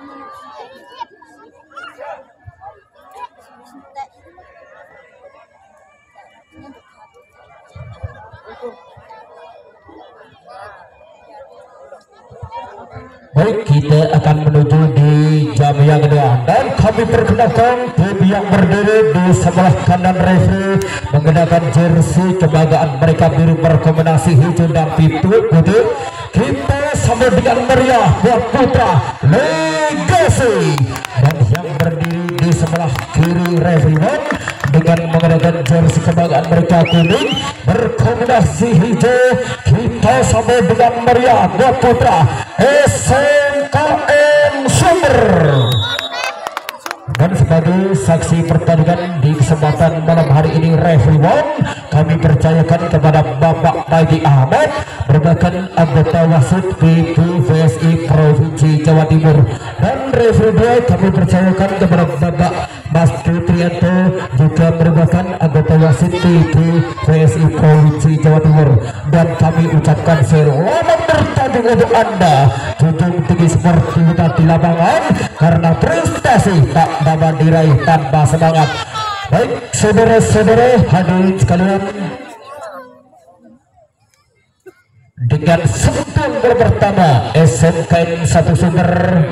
Baik, kita akan menuju di jam yang kedua dan kami perkenalkan tim yang berdiri di sebelah kanan referee menggunakan jersey kebanggaan mereka biru berkombinasi hijau dan putih. Kita sambut dengan meriah buat putra Legacy, dan yang berdiri di sebelah kiri referee dengan menggunakan jersey kebanggaan mereka kuning berkombinasi hijau. Kita sambut dengan meriah buat putra SMKN Sumber. Dan sebagai saksi pertandingan di kesempatan malam hari ini referee kami percayakan kepada Bapak Maidi Ahmad merupakan anggota wasit PPVSI Provinsi Jawa Timur, dan referee kami percayakan kepada Bapak Mas Trianto juga merupakan anggota wasit PPVSI Provinsi Jawa Timur, dan kami ucapkan selamat bertanding untuk Anda. Junjung tinggi seperti kita di lapangan karena prestasi tak dapat diraih tanpa semangat. Baik saudara-saudara hadirin sekalian, dengan sentuhan gol pertama SMKN 1 Sumber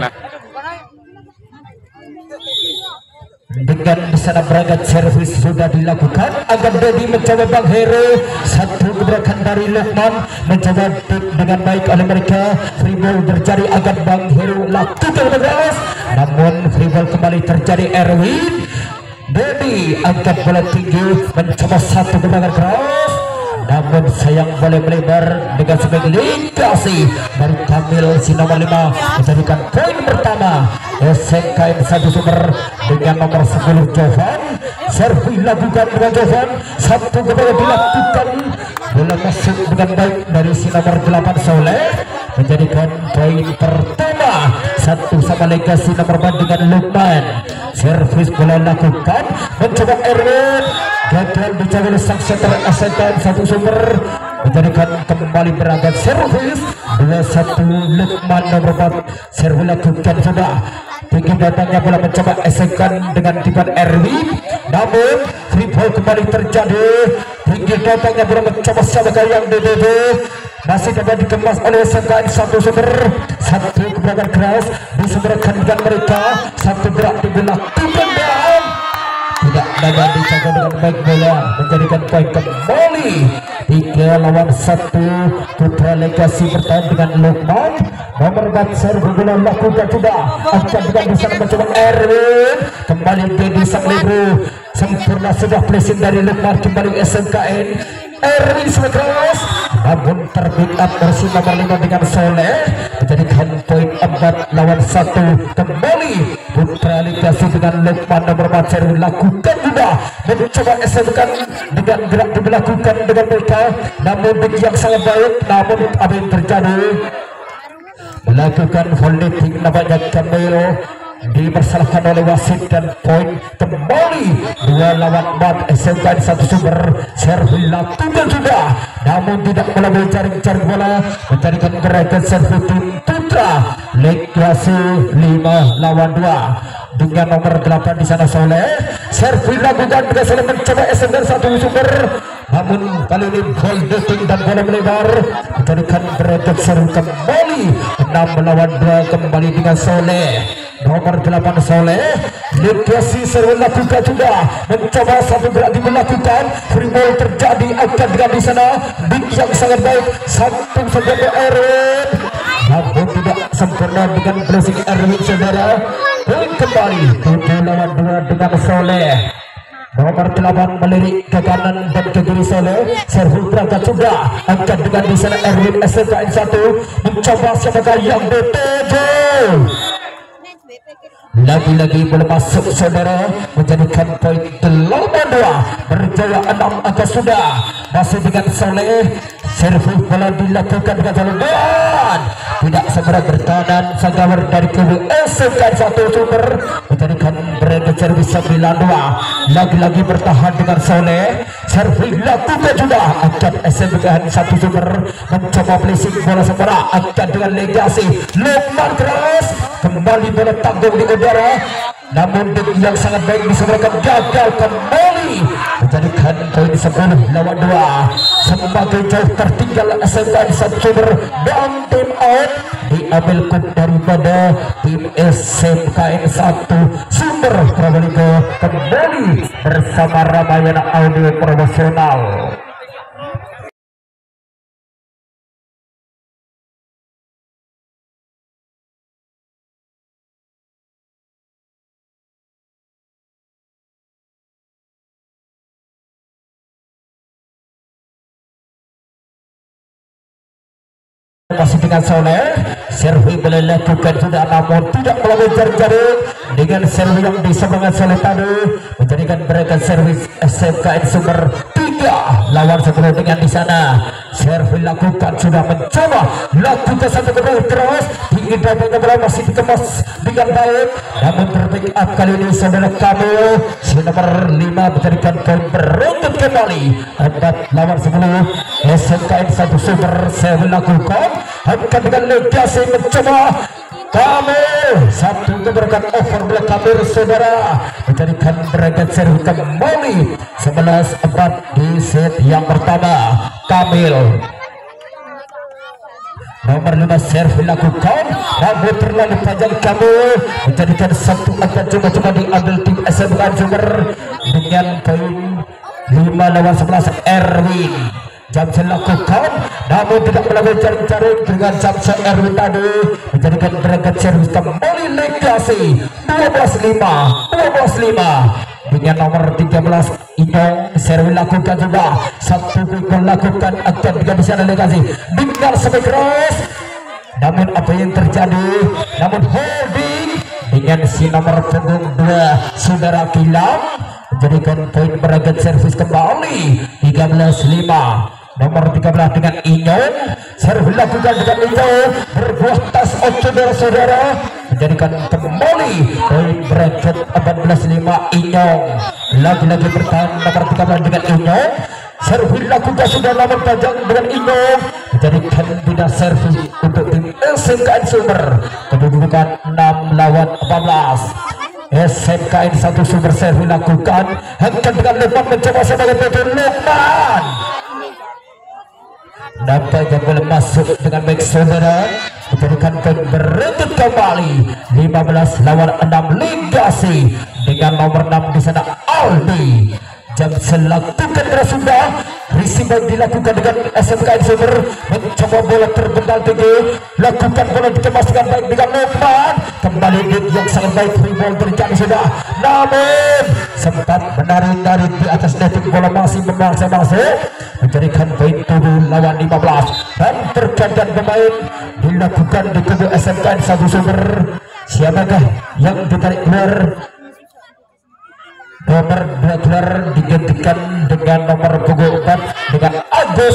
dengan di sana berangkat servis sudah dilakukan agar Dedi mencoba Bang Hero, satu gebrakan dari Lukman mencoba dengan baik oleh mereka. Free ball terjadi agar Bang Hero lakukan tegas, namun free ball kembali terjadi. Erwin Dedi angkat bola tinggi mencoba satu gebrakan keras, namun sayang boleh melebar dengan sebagai Legacy dari Kamil si nomor 5 menjadikan poin pertama. SMKN 1 Sumber dengan nomor 10 Jovan, servis lakukan dengan Jovan, satu gebrakan dilakukan, bola masuk dengan baik dari si nomor 8 Soleh menjadikan poin pertama. Satu sama Legacy nomor 4 dengan Lukman, servis bola lakukan mencoba Erwin, gagal dijaga sang center SMKN 1 Sumber menjadikan kembali berangkat servis 2-1 Lukman nomor 4, servis lakukan sudah tinggi datangnya bola mencoba SMKN dengan tiban Erwin, namun free ball kembali terjadi. Tinggi datangnya bola mencoba sebagai yang DDD masih dapat dikemas oleh SMKN 1 Sumber, satu gebrakan keras disebutkan dengan mereka, satu gerak dilakukan dan tidak dapat dijaga dengan baik, bola menjadikan poin kembali 3-1. Putra Legacy bertahan dengan Lukman nomor 4, servis bola lakukan sudah akan dengan bisa mencoba Erwin, kembali Dedi sang libero sempurna sudah placing dari Lukman, kembali SMKN Erwin keras, namun terpick up versi nomor 5 dengan Soleh menjadikan poin 4-1. Kembali Putra Legacy dengan Lukman nomor 4, servis lakukan juga mencoba SMKN dengan gerak dilakukan dengan mereka, namun yang sangat baik, namun apa yang terjadi melakukan holding nampaknya Kamil dipersalahkan oleh wasit, dan poin kembali 2-4 SMKN 1 Sumber. Servis lakukan sudah namun tidak melalui jaring-jaring bola menjadikan gerakan servis tim Putra Legacy 5-2 dengan nomor 8 di sana Soleh, servis lakukan berhasil mencoba SMKN 1 Sumber, namun kali ini holding dan bola melebar menjadikan gerakan servis kembali 6-2 kembali dengan Soleh nomor 8 Soleh. Legacy servis lakukan juga mencoba satu gerak dilakukan, free ball terjadi akan dengan di sana big yang sangat baik, satu saja Erwin namun tidak sempurna dengan blessing Erwin saudara. Poin kembali 7-2 dengan Soleh nomor 8 melirik ke kanan dan ke kiri Soleh, servis berangkat sudah akan dengan di sana Erwin SMKN 1 mencoba sebagai yang BTJ, lagi-lagi boleh masuk saudara menjadikan poin 8-2 berjaya 6 angka sudah masih dengan Soleh, servis bola dilakukan dengan jalan dan tidak segera bertahan Sagawar dari kubu SMKN 1 Sumber menjadikan berada servis 9-2, lagi-lagi bertahan dengan Soleh, servis lakukan sudah akan SMKN 1 Sumber mencoba placing bola sempurna akan dengan Legacy. Lukman keras kembali bola tanggung di udara, namun yang sangat baik disebabkan gagal kembali menjadikan poin 10 lawan 2. Semakin jauh tertinggal SMK Sumber dan tim out diambil kut daripada tim SMKN 1 Sumber Probolinggo kembali bersama Ramayana Audio Promosional. Masih dengan Soleh, servis boleh lakukan sudah, namun tidak melalui jaring dengan servis yang disemangat Soleh tadi menjadikan mereka servis SMKN Sumber 3 lawan 10 dengan di sana. Servis lakukan sudah mencoba lakukan satu kembali terus tinggi dapatnya bola masih dikemas dengan baik, namun terbaik kali ini saudara Kamil si nomor 5 menjadikan poin beruntut kembali 4 lawan 10. SMKN 1 Sumber servis lakukan akan dengan legasi mencoba Kamil satu keberkat over black Kamil saudara menjadikan berangkat servis kembali 11-4 di set yang pertama. Kamil nomor 5 servis lakukan, namun terlalu panjang Kamil menjadikan satu akan coba-coba diambil tim SMK Sumber dengan poin 5 lawan 11. Erwin Jamsen lakukan, namun tidak melalui jaring-jaring dengan Jamsen Erwin tadi menjadikan berangkat servis kembali legasi 12-5 dengan nomor 13 Inong servis lakukan juga satu gol lakukan akan dengan di sana legasi dengan sampai cross, namun apa yang terjadi, namun holding dengan si nomor punggung 2 saudara Kilang menjadikan poin berangkat servis kembali 13-5. Nomor 13 dengan Inyong servis lakukan dengan Inyong berbuah tas saudara-saudara menjadikan kembali poin bracket 14-5. Inyong lagi-lagi bertahan nomor 13 dengan Inyong servis lakukan sudah nomor panjang dengan Inyong menjadikan bina servis untuk tim SMKN Sumber kedudukan 6 lawan 14. SMKN 1 Sumber servis lakukan akan dengan Lukman mencoba sebagai pemain Lukman nampaknya boleh masuk dengan baik saudara menjadikan poin beruntut kembali 15 lawan 6. Legasi dengan nomor 6 di sana Aldi Jamsen lakukan dengan sudah risiban dilakukan dengan SMKN Sumber mencoba bola terbendal tinggi lakukan bola dikemas dengan baik dengan Lukman kembali yang sangat baik free ball terjadi sudah, namun sempat menarik-narik di atas detik bola masih memaksa masuk menjadikan poin 7 lawan 15 dan pergantian pemain dilakukan di kubu SMKN 1 Sumber. Siapakah yang ditarik keluar? Nomor 2 keluar digantikan dengan nomor punggung 4 dengan Agus.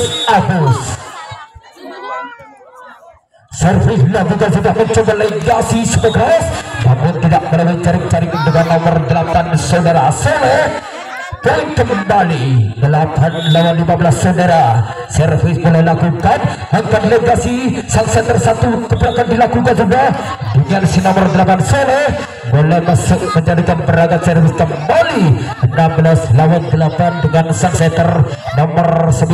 Servis lakukan sudah mencoba legasi sebagai namun tidak melalui jaring-jaring dengan nomor 8 saudara Soleh. Poin kembali 8 lawan 15 saudara. Servis boleh lakukan angkat legasi sang center satu keberangkat dilakukan sudah dengan si nomor 8 Soleh boleh masuk menjadikan berangkat servis kembali 16 lawan 8 dengan sang center nomor 9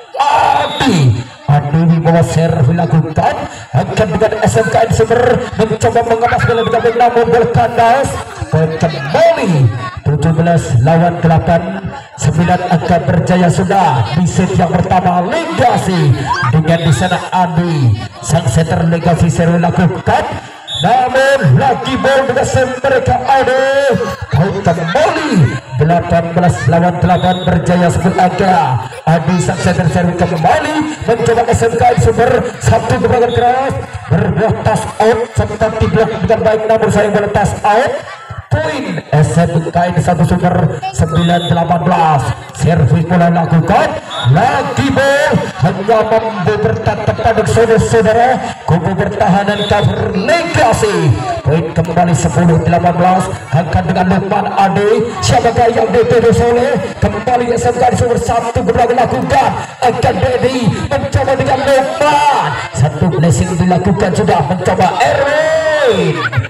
Adi membawa servis lakukan akan dengan SMKN Sumber mencoba mengemas bola dengan namun bola kandas poin kembali 17 lawan 8. 9 akan berjaya sudah di set yang pertama. Legasi dengan di sana Adi sang setter legasi servis lakukan, namun lagi ball dengan mereka Adi kau kembali 18 lawan 8 berjaya sebut angka. Adi sang setter servis kembali mencoba SMKN Sumber satu gebrakan keras berbuah tas out serta diblok dengan baik, namun sayang bola tas out. Poin SMKN 1 Sumber 9-18. Servis bola lakukan lagi ball hanya mampu bertatap pada saudara kubu pertahanan cover legasi. Poin kembali 10-18 akan dengan Lukman Ade. Siapakah yang dituduh Soleh kembali SMKN Sumber satu gerak lakukan akan Dedi mencoba dengan Lukman satu blessing dilakukan sudah mencoba Erwin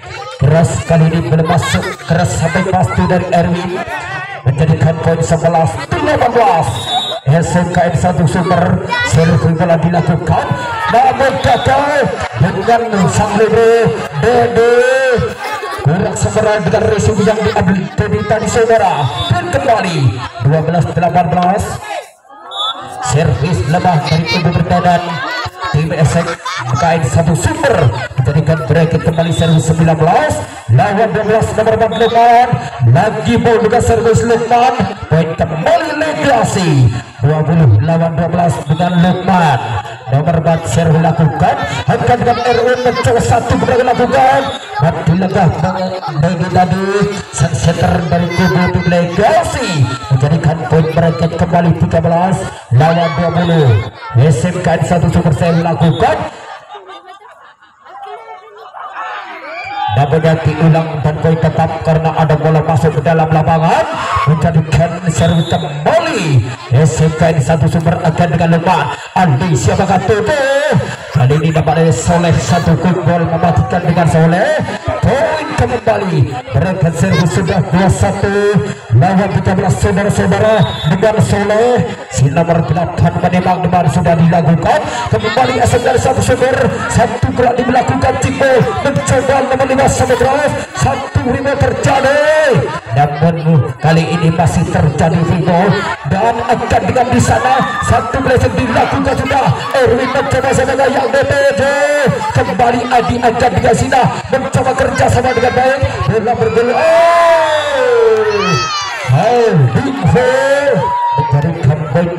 keras kali ini belum masuk, keras sampai pasti dari Erwin menjadikan poin 11-18. SMKN 1 Sumber servis bola dilakukan namun gagal dengan sang libero Dede kurang sempurna dengan resiko yang diambil Dede tadi saudara. Dan kembali 12-18 servis lemah dari tubuh bertahan tim SMKN 1 Sumber menjadikan bracket kembali servis 19 lawan 12 nomor 4 Lukman. Lagi ball dengan servis Lukman, poin kembali Legasi 20 lawan 12 dengan Lukman. Nomor 4 servis lakukan akan dengan Erwin mencoba satu kemudian lakukan mati legah bagi tadi sang setter dari kubu tim Legasi menjadikan poin bracket kembali 13 lawan 20. SMKN 1 Sumber servis lakukan namanya diulang dan poin tetap karena ada bola masuk ke dalam lapangan menjadikan servis kembali SMKN 1 Sumber akan dengan Lukman. Andi siapakah tutup kali ini dapat Soleh satu quick ball mematikan dengan Soleh. Poin kembali mereka servis sudah 21 lawan 13 saudara-saudara dengan Soleh si nomor 8 menembak depan sudah dilakukan kembali SMKN 1 Sumber satu gerak dilakukan Ciko mencoba nomor 5 Samudra satu rebound terjadi namun kali ini masih terjadi rebound dan akan dengan di sana satu blessing dilakukan sudah Erwin mencoba sebagai yang DPD kembali Adi akan dengan sini mencoba kerja sama dengan baik bola bergelut menjadikan poin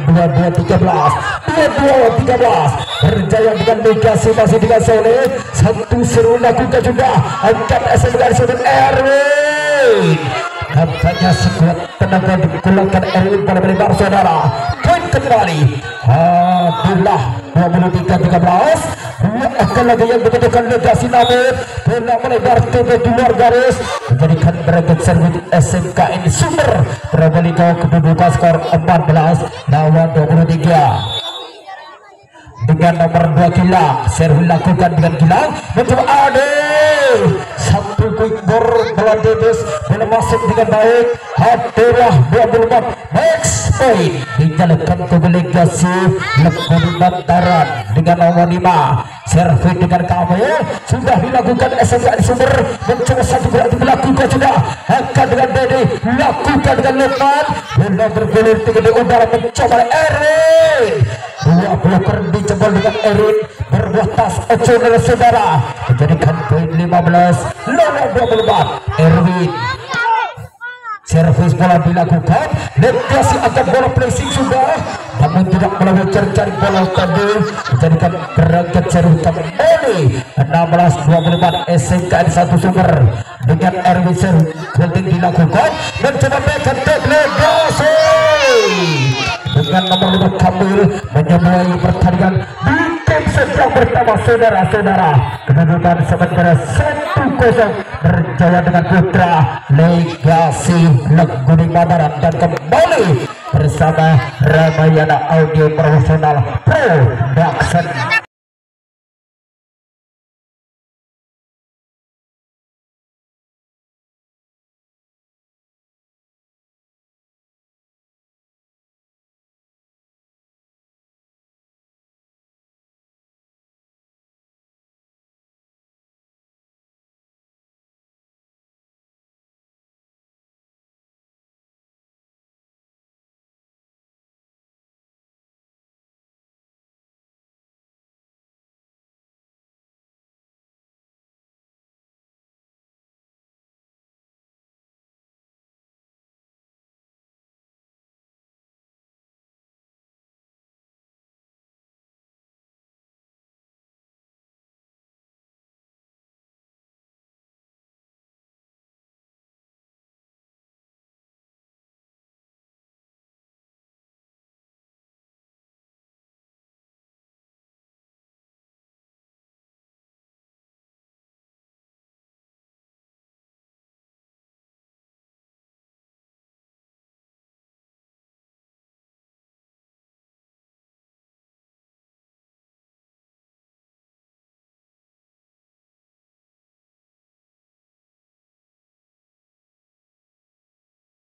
22-13 berjaya dengan Legasi masih dengan Soleh satu seru lakukan juga angkat SMKN Sumber Erwin nampaknya sekuat tenaga dikeluarkan Erwin pada melebar saudara. Poin kembali Abdullah 23-13 akan lagi yang membutuhkan Legasi namun bola melebar ke luar garis menjadikan bracket servis SMKN Sumber berbalik ke kedudukan skor 14 lawan 23 dengan nomor 2 Gilang servis lakukan dengan Gilang mencoba Ade satu quick ball bola Dedes bola masuk dengan baik Abdullah 24 next point dijalankan ke Legasi lebih bantaran dengan nomor 5 servis dengan Kamil sudah dilakukan SMKN Sumber mencoba satu gerak dilakukan sudah akan dengan Dede lakukan dengan Lukman bola bergulir tinggi di udara mencoba Erwin dua bloker dijebol dengan Erwin berbuah tas Oconel saudara menjadikan poin 15 lawan 24 Erwin servis bola dilakukan Legasi akan bola placing sudah namun tidak melalui cari bola tadi menjadikan berangkat servis kembali 16-24 SMKN 1 Sumber dengan Erwin servis holding dilakukan mencoba backhand take Legasi dengan nomor 5 Kamil menyamai pertandingan di tim sedang bersama saudara-saudara kedudukan sementara 1-0 berjaya dengan putra Legasi Leguni Madaran dan kembali bersama Ramayana Audio Profesional Production.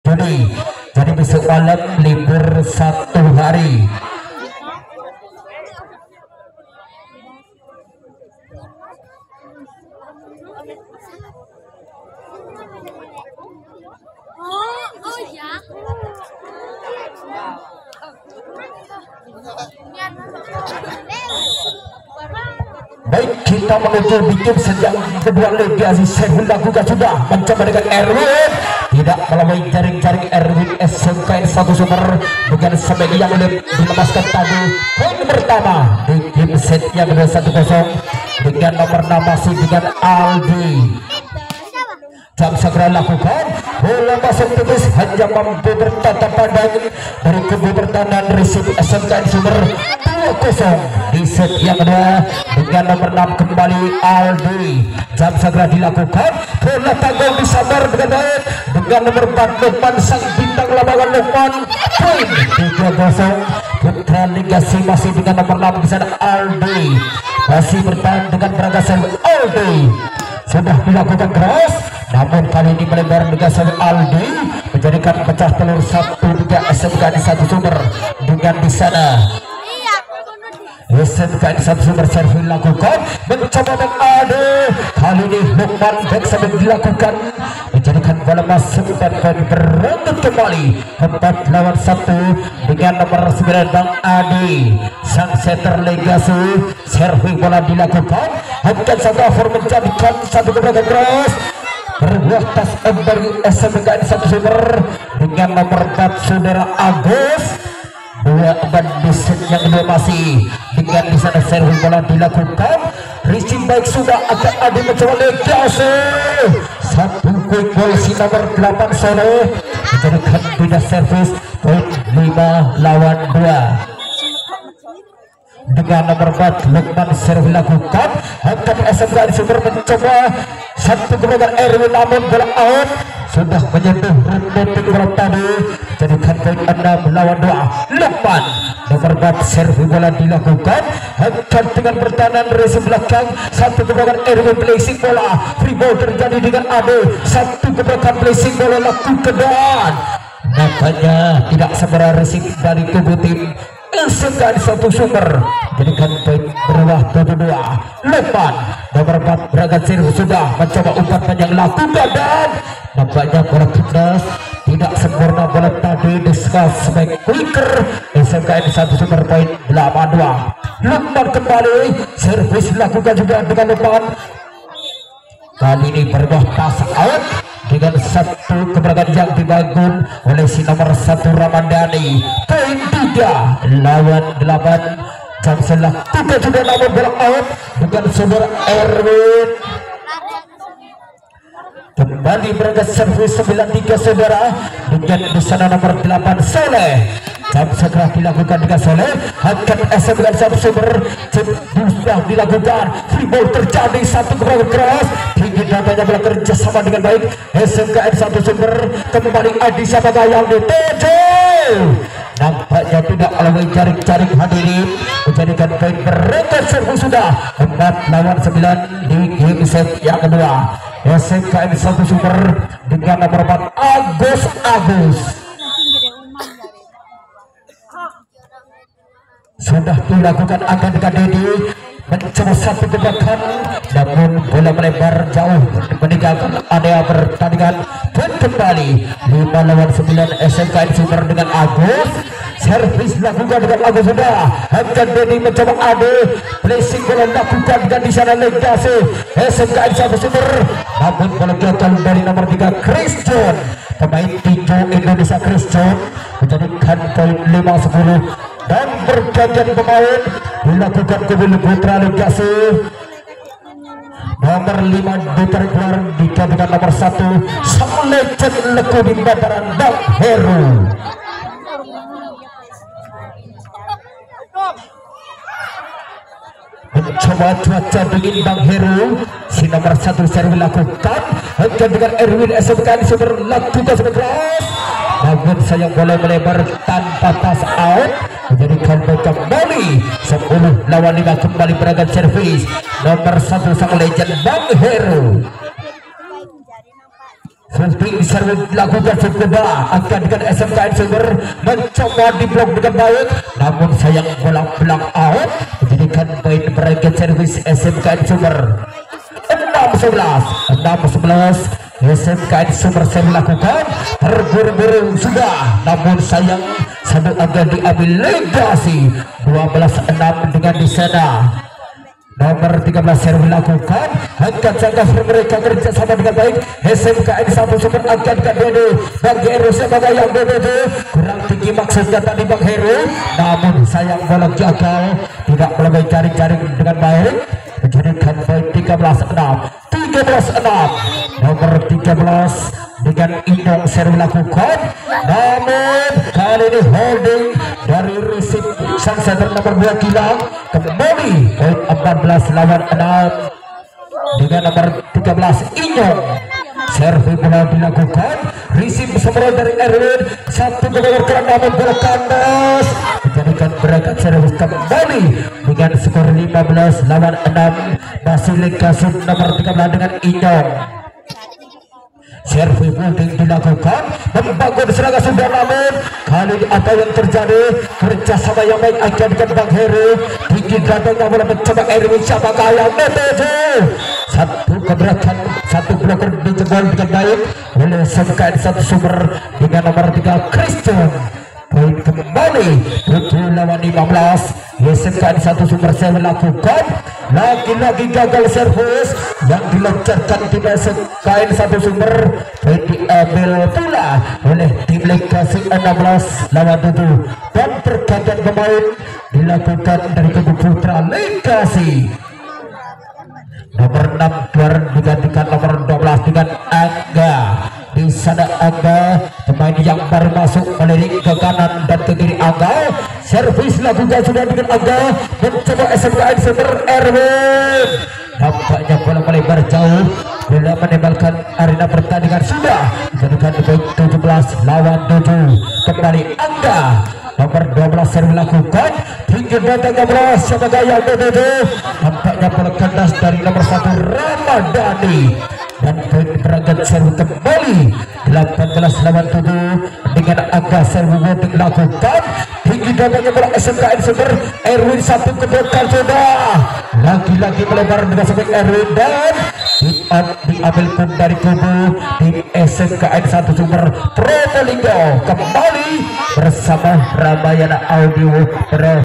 Juni. Jadi besok malam libur 1 hari. Baik, kita menuju bikin sejak kedua Liga Aziz dilakukan sudah mencoba dengan Erwin, tidak melalui jaring-jaring Erwin SMKN 1 Sumber dengan sebagai yang dilemaskan tadi poin pertama di game set yang kedua 1-0 dengan nomor 6 masih dengan Aldi. Jam segera lakukan bola masuk tipis hanya mampu bertatap pandang dari kubu pertahanan Resip SMKN Sumber 2-0 di set yang kedua dengan nomor 6 kembali Aldi. Jam segera dilakukan bola tanggung disabar dengan baik dengan nomor 4 Lukman sang bintang lapangan Lukman poin 3-0. Putra Ligasi masih dengan nomor 6 di sana Aldi masih bertahan dengan beragam servis Aldi. Sudah dilakukan keras, namun kali ini melebar dengan servis Aldi menjadikan pecah telur 1-3 SMKN 1 Sumber dengan di sana SMKN 1 Sumber servis dilakukan mencoba dengan Aldi. Kali ini Lukman back sampai dilakukan menjadikan bola masuk dan berlanjut kembali 4 lawan 1 dengan nomor 9 Bang Adi sang setter Legasi. Servis bola dilakukan akan satu over menjadikan satu keberatan cross berbuah tas dari SMKN 1 Sumber dengan nomor 4 saudara Agus. Dua ban di set yang kedua masih dengan di sana servis bola dilakukan receive baik sudah akan ada mencoba Legasi satu quick ball si nomor 8 sore menjadikan beda servis poin 5 lawan 2 dengan nomor 4 Lukman servis lakukan akan SMKN Sumber mencoba satu keberatan Erwin namun bola out sudah menyentuh rumput bola tadi jadikan poin 6 lawan 2. Lukman nomor 4 servis bola dilakukan akan dengan pertahanan resi belakang satu keberatan Erwin placing bola free ball terjadi dengan Ade satu keberatan placing bola lakukan dan nampaknya tidak seberapa resik dari kubu tim SMKN 1 Sumber jadikan poin berubah 7-2. Lukman nomor 4 berangkat servis sudah mencoba umpan panjang lakukan dan nampaknya bola fitness tidak sempurna bola tadi discuss sebagai quicker SMKN 1 Sumber poin 8-2. Lukman kembali servis dilakukan juga dengan Lukman kali ini berubah pas out dengan satu keberangkatan yang dibangun oleh si nomor 1 Ramadhani poin 3 lawan 8. Jam selah tidak juga namun bola out dengan saudara Erwin kembali berangkat servis 93 saudara dengan di sana nomor 8 Soleh. Jam segera dilakukan dengan Soleh akan SMKN 1 Sumber sudah dilakukan free ball terjadi satu keberangkatan keras tinggi datanya bola kerja sama dengan baik SMKN 1 Sumber kembali Adi siapakah yang dituju nampaknya tidak melalui jaring-jaring hadirin menjadikan poin berangkat servis sudah 4 lawan 9 di game set yang kedua. SMKN 1 Sumber dengan nomor 4 Agus sudah dilakukan akan dengan Dedi mencoba satu gebrakan namun bola melebar jauh meninggalkan area pertandingan dan kembali 5 lawan 9 SMKN Sumber dengan Agus. Servis dilakukan dengan Agus sudah akan Dedi mencoba Ade placing bola dilakukan dan di sana Legasi SMKN 1 Sumber namun bola gagal dari nomor 3 Christian pemain tinju Indonesia Christian menjadikan poin 5-10 dan bergantian pemain dilakukan kembali Putra Legasi nomor 5 ditarik keluar digantikan nomor 1 sang legend Leku di Bandaran Bang Heru. Mencoba cuaca dingin Bang Heru si nomor 1 servis lakukan akan dengan Erwin SMKN Sumber lakukan keras namun sayang bola melebar tanpa pass out menjadikan kembali 10 lawan 5 kembali beragam servis nomor 1 sang legend Bang Heru. Flipping serve dilakukan Sukuba akan dengan SMKN Sumber mencoba di blok dengan baik, namun sayang bola belang out menjadikan poin bracket servis SMKN Sumber 6-11 SMKN Sumber saya melakukan terburu-buru sudah, namun sayang satu agar diambil Legasi 12-6 dengan di sana. Nomor 13 serve dilakukan, angkat jaga mereka kerjasama dengan baik. SMKN 1 Sumber angkat ke Dede bagi Heru sebagai yang Dede kurang tinggi maksudnya tadi Bang Heru, namun sayang bola gagal, tidak boleh jaring-jaring dengan baik menjadikan poin 13-6 nomor 13 dengan Indong serve dilakukan, namun kali ini holding dari receive sang center nomor 2 Gilang kembali poin 14 lawan 6 dengan nomor 13 Indong serve bola dilakukan, receive bersama dari Erwin satu gol namun bola kandas menjadikan berangkat servis kembali dengan skor 15 lawan 6 masih Legasi nomor 13 dengan Indong. Serve holding dilakukan, membangun serangan sudah, namun kali ini apa yang terjadi, kerjasama yang baik akan dengan Bang Heru tinggi datangnya bola mencoba Erwin siapakah yang satu keberatan satu bloker dijebol dengan baik oleh SMKN 1 Sumber dengan nomor 3 Christian. Poin kembali 7 lawan 15 SMKN 1 Sumber saya melakukan lagi-lagi gagal servis yang dilancarkan tim SMKN 1 Sumber, poin diambil pula oleh tim Legasi 16 lawan 7 dan pergantian pemain dilakukan dari kubu putra Legasi. Nomor 6 digantikan nomor 12 dengan Angga. Di sana Angga, pemain yang baru masuk melirik ke kanan dan ke kiri Angga. Servis lakukan sudah dengan Angga, mencoba SMKN Sumber Erwin. Nampaknya bola melebar jauh, bola menembakkan arena pertandingan sudah menjadikan poin 17 lawan 7 kembali Angga. Nomor 12 serve dilakukan, tinggi datangnya bola sebagai yang nampaknya bola kandas dari nomor 1 Ramadhani dan poin berangkat serve kembali 18 lawan 7 dengan Angga serve dilakukan, tinggi datangnya bola SMKN Sumber Erwin satu kedepan sudah lagi-lagi melebar dengan sebagai Erwin dan diambil pun dari kubu tim SMKN 1 Sumber Probolinggo kembali bersama Ramayana Audio Pro.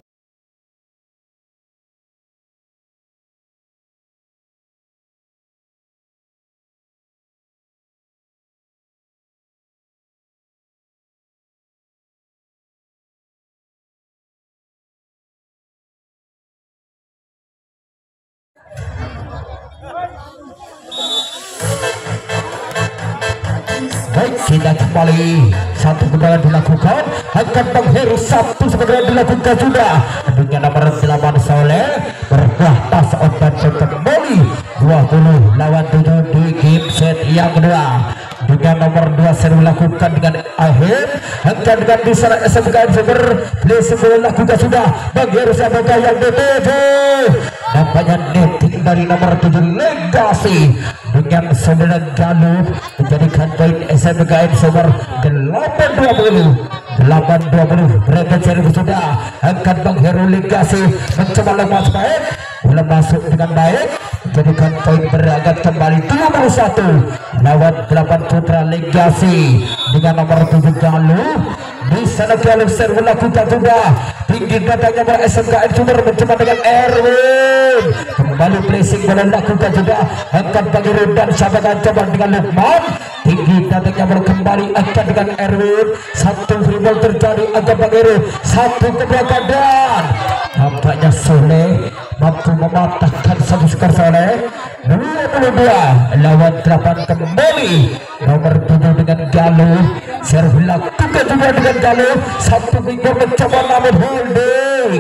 Baik, kita kembali satu kembali dilakukan, akan Bang Heru satu sebenarnya dilakukan sudah dengan nomor 8 Soleh berbuah pas dan kembali 20 lawan 7 di game set yang kedua dengan nomor 2 seri dilakukan dengan akhir akan dengan di sana SMKN Sumber sebelum lakukan sudah Bang Heru sebagai yang nampaknya netting dari nomor 7 Legasi dengan 9 Galuh menjadikan poin SMKN Sumber 8-20 mereka cari sudah akan Bang Heru Legasi mencoba lepas baik, bola masuk dengan baik menjadikan poin berangkat kembali 21 lawan 8 putra Legasi dengan nomor 7 Galuh. Di sana Galuh serve lakukan sudah, tinggi datangnya bola SMKN Sumber mencoba dengan Erwin kembali placing bola lakukan sudah akan Bang Heru dan sahabat coba dengan Lukman, tinggi datangnya bola kembali akan dengan Erwin, satu free ball terjadi akan Bang Heru satu ke belakang dan nampaknya Soleh mampu mematahkan satu skor Soleh 22 lawan 8 kembali nomor 7 dengan Galuh serve lakukan juga dengan Galuh satu finger mencoba namun holding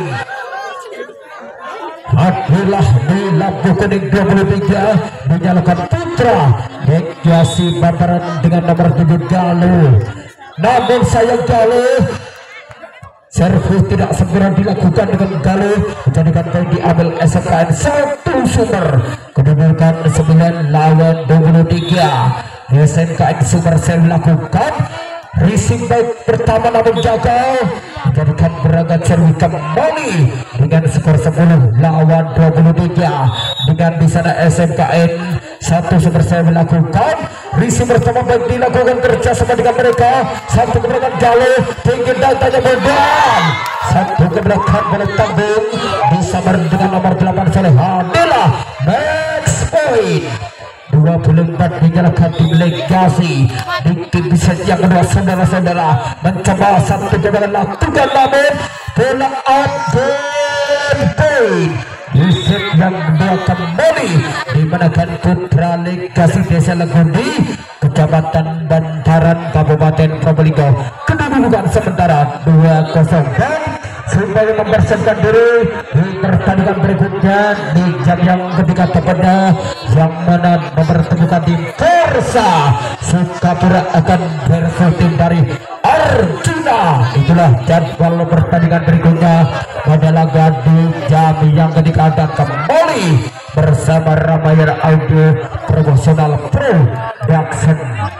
adalah di lampu kuning 23 menyalakan putra Legasi Bantaran dengan nomor 7 Galuh, namun sayang Galuh servis tidak segera dilakukan dengan Galuh menjadikan poin diambil SMKN 1 Sumber kedudukan 9 lawan 23. SMKN Sumber lakukan racing baik pertama namun gagal, menjadikan beragam servis kembali dengan skor 10 lawan 23. Dengan di sana SMKN 1 Sumber melakukan racing pertama baik dilakukan kerja sama dengan mereka. Satu ke belakang jalur tinggi datanya Medan, satu ke belakang tanggung disamar dengan nomor 8 Soleha Dela. Match point 24 dinyalakan tim Legasi. Di bisa yang kedua saudara-saudara mencoba satu kebangan lakukan namun bola out point. Yusuf yang kedua kembali dimenangkan putra Legasi Desa Legundi Kecamatan Bantaran Kabupaten Probolinggo. Kedudukan sementara 2-0 dan sebagai mempersiapkan diri di pertandingan berikutnya di jam yang ketiga tepatnya yang mana mempertemukan tim Versa Sukapura akan versus tim dari Arjuna. Itulah jadwal pertandingan berikutnya pada laga di jam yang ketiga dan kembali bersama Ramayana Audio Promotional Production.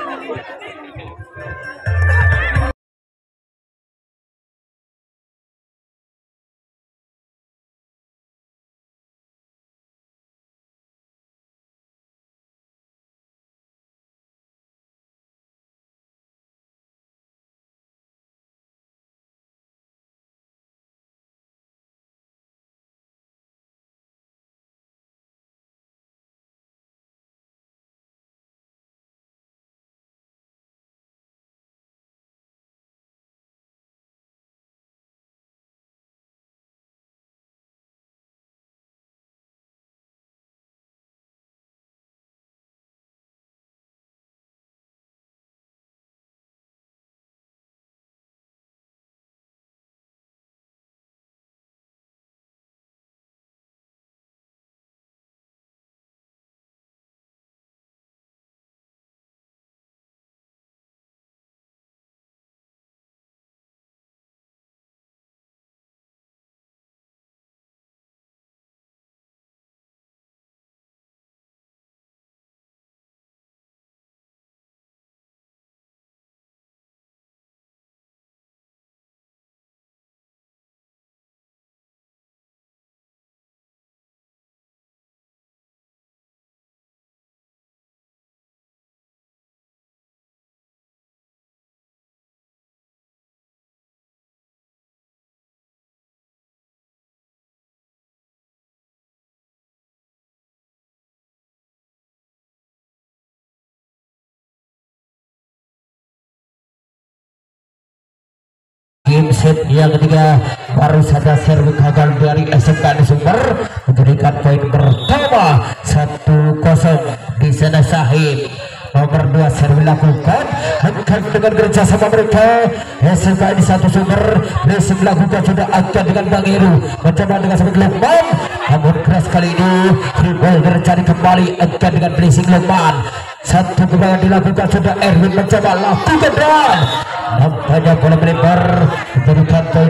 Game set yang ketiga baru saja servis gagal dari SMKN Sumber menjadikan poin pertama 1-0 di sana. Sahib nomor 2 servis lakukan dengan kerjasama mereka SMKN 1 Sumber racing lakukan sudah akan dengan Bang Heru mencoba dengan sebagai Lukman, namun keras kali ini free ball terjadi kembali akan dengan racing Lukman. Satu kembali dilakukan sudah Erwin mencoba lakukan dan nampaknya bola melebar menjadikan poin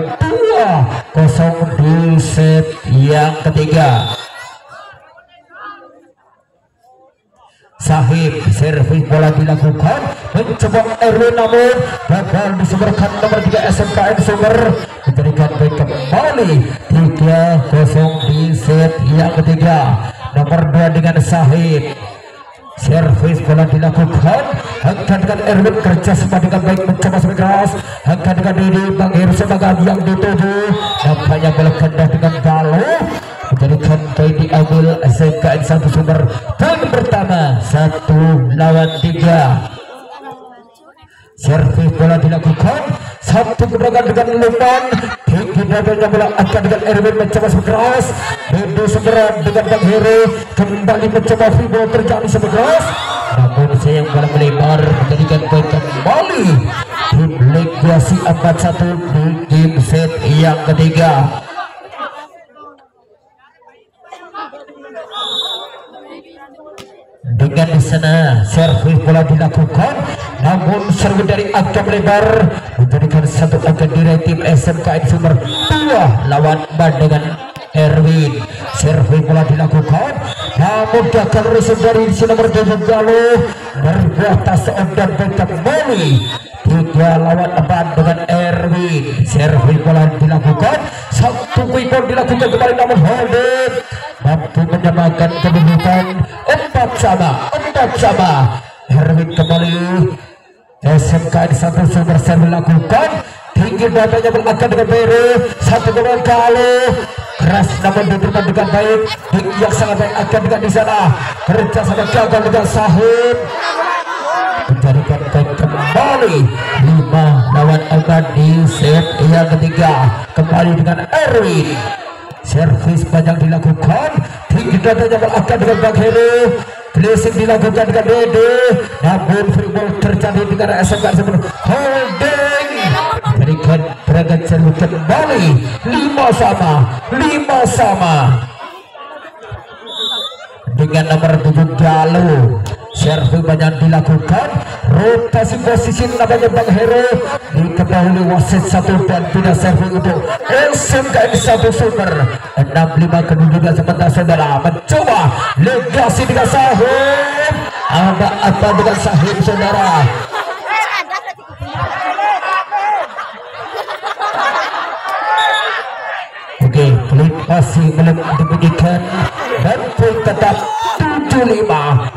2-0 di set yang ketiga. Sahib servis bola dilakukan mencoba Erwin namun gagal disebarkan nomor 3 SMKN Sumber menjadikan poin kembali 3-0 di set yang ketiga. Nomor 2 dengan Sahib servis bola dilakukan akan dengan Erwin kerja sama dengan baik mencoba sebagai keras akan dengan diri Bang Heru sebagai yang dituju nampaknya bola kena dengan Galuh menjadikan poin diambil SMKN 1 Sumber. Poin pertama 1-3. Servis bola dilakukan satu gerakan dengan Lukman tinggi dadanya bola akan dengan Erwin mencoba sekeras Bedo segera dengan Bang Heru kembali mencoba free ball terjadi sekeras namun sayang bola melebar menjadikan poin kembali tim Legasi 41 di game set yang ketiga. Dengan di sana servis bola dilakukan namun servis dari agak melebar menjadikan satu agak diri tim SMKN Sumber 2 lawan 4 dengan Erwin. Servis bola dilakukan namun gagal resup dari nomor 7 Galuh dari atas dan kembali 3 lawan 4 dengan Erwin. Servis bola dilakukan, 1 poin dilakukan kembali namun Holden mampu menyamakan kedudukan 4 sama. Erwin kembali, SMK di satu sumber servis dilakukan, tinggi datanya berangkat dengan Beru, 1 gol Galuh keras namun diterima dengan baik, yang sangat baik akan dengan di sana kerja sama gagal dengan Sahib menjadikan kembali 5 lawan 4 di set yang ketiga. Kembali dengan Erwin, servis panjang dilakukan, tinggi datanya berangkat dengan Bang Heru, blessing dilakukan dengan Dede, namun free ball terjadi dengan SMK sebelum holding berikan beragam servis kembali 5 sama dengan nomor 7 Galuh. Servis banyak dilakukan, rotasi posisi namanya Bang Heru diketahui wasit 1 dan tidak servis untuk SMK di satu sumber 65 kedudukan sementara saudara mencoba legasi dengan Sahib. Ada apa dengan Sahib saudara? Oke, klik masih belum dibunyikan dan pun tetap 75.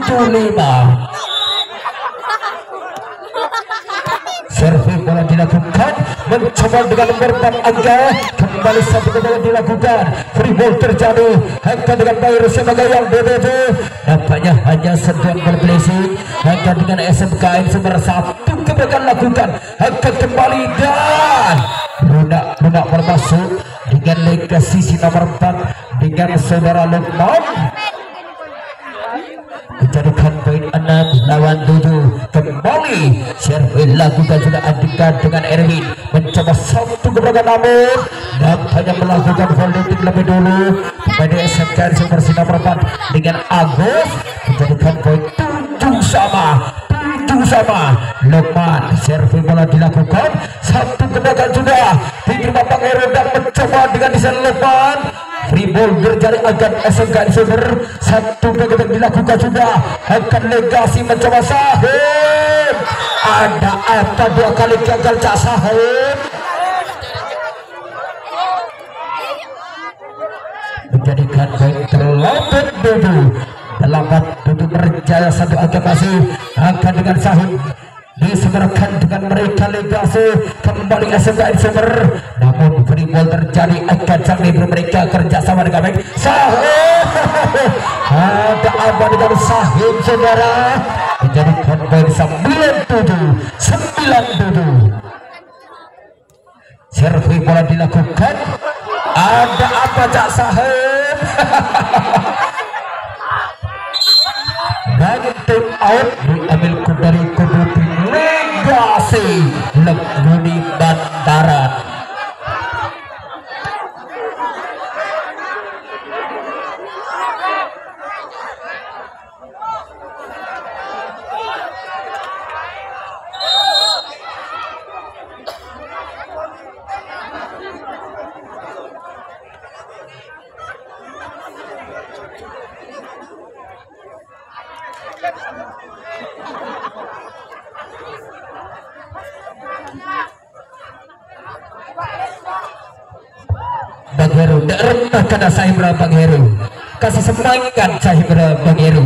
Servis bola dilakukan, mencoba dengan nomor 4 Angga, kembali 1 bola dilakukan, free ball terjadi, Angga dengan Bayro sebagai yang BBB, nampaknya hanya sedang berblessing. Angga dengan SMKN sumber 1 keberkan lakukan, Angga kembali dan lunak bermasuk dengan legasi nomor 4 dengan saudara Lukman menjadikan poin 6 lawan 7. Kembali servis lakukan sudah adikan dengan Erwin, mencoba 1 gebrakan namun nampaknya melakukan holding lebih dulu pada SMK sumber nomor 4 dengan Agus menjadikan poin 7 sama. Lukman servis bola dilakukan, 1 gebrakan sudah diterima Bang Heru dan mencoba dengan desain Lukman, free ball berjari agar SMK di sumber 1 gebrakan dilakukan sudah akan legasi mencoba Sahib. Ada apa 2 kali gagal Cak Sahib menjadikan poin terlambat duduk berjaya 1 angka masih akan dengan Sahib disebarkan dengan mereka legasi kembali SMK di sumber, namun free ball terjadi akan sang libur mereka kerjasama dengan baik. Sahib ada apa dengan Sahib saudara menjadikan poin 97. Servis bola dilakukan, ada apa Cak Sahib dan tim out diambil dari kubu tim legasi Leguni Bantaran. Bang Heru tidak rendah karena Sahibra Bang Heru, kasih semangat Sahibra Bang Heru.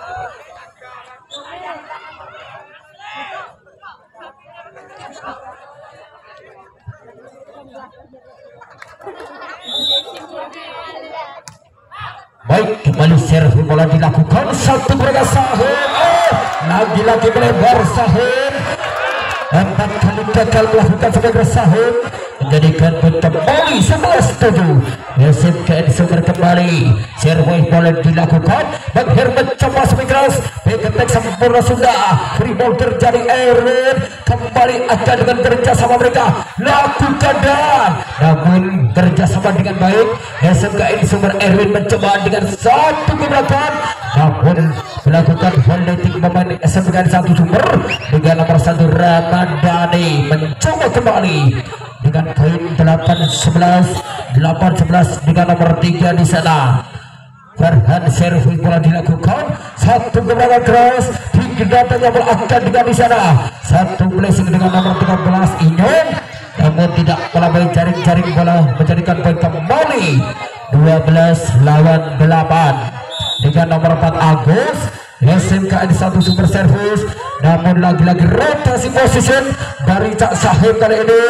Baik, kembali servis bola dilakukan, 1 beragam Sahib, lagi-lagi melebar Sahib, 4 kali gagal melakukan sebagai Sahib menjadikan kembali 11-7. SMKN sumber kembali, servis bola dilakukan, Bang Heru mencoba semikras, ketek sempurna sudah, free ball terjadi Erwin, kembali akan dengan kerjasama mereka lakukan dan namun kerjasama dengan baik. SMKN sumber Erwin mencoba dengan 1 gebrakan namun melakukan holding pemain SMKN 1 sumber dengan nomor 1 Ramadhani mencoba kembali dengan poin 8-11 dengan nomor 3 di sana. Farhan servis bola dilakukan, satu gebrakan keras tinggi datanya bola akan dengan di sana, satu blessing dengan nomor 13 Inyong, namun tidak melampaui jaring-jaring bola menjadikan poin kembali 12 lawan 8 dengan nomor 4 Agus. SMKN 1 super servis, namun lagi-lagi rotasi position dari Cak Sahib kali ini.